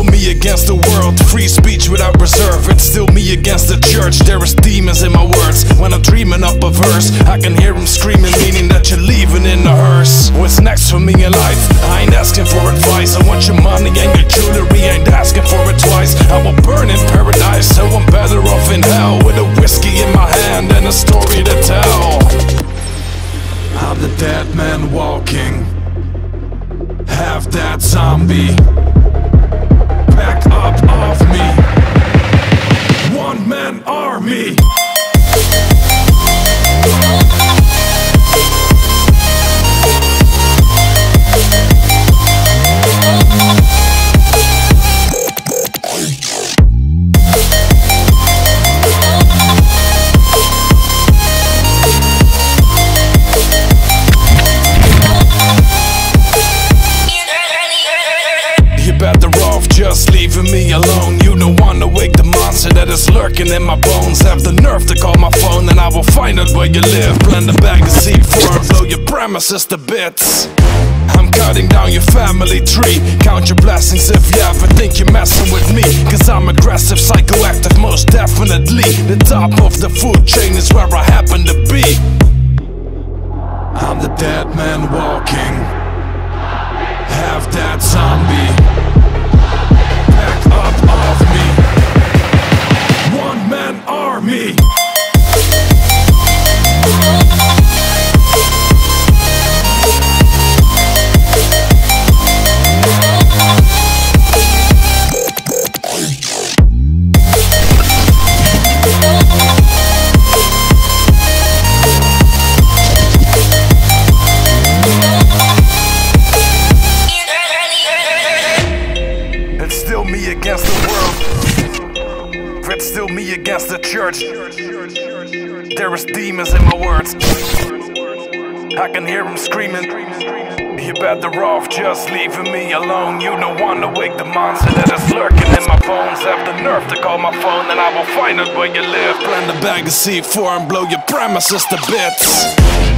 still me against the world. Free speech without reserve. It's still me against the church. There is demons in my words. When I'm dreaming up a verse, I can hear them screaming, meaning that you're leaving in a hearse. What's next for me in life? I ain't asking for advice. I want your money and your jewelry, ain't asking for it twice. I will burn in paradise, so I'm better off in hell, with a whiskey in my hand and a story to tell. I'm the dead man walking, half that zombie. Back up off me, one-man army. Just leaving me alone. You don't wanna wake the monster that is lurking in my bones. Have the nerve to call my phone and I will find out where you live. Blend a bag of C4 and blow your premises to bits. I'm cutting down your family tree. Count your blessings if you ever think you're messing with me, cause I'm aggressive, psychoactive, most definitely. The top of the food chain is where I happen to be. I'm the dead man walking, half that zombie. Back up off me, one-man army. It's still me against the world. It's still me against the church. There is demons in my words. I can hear them screaming. You better off just leaving me alone. You don't wanna wake the monster that is lurking in my bones. Have the nerve to call my phone and I will find out where you live. Blend a bag of C4 and blow your premises to bits.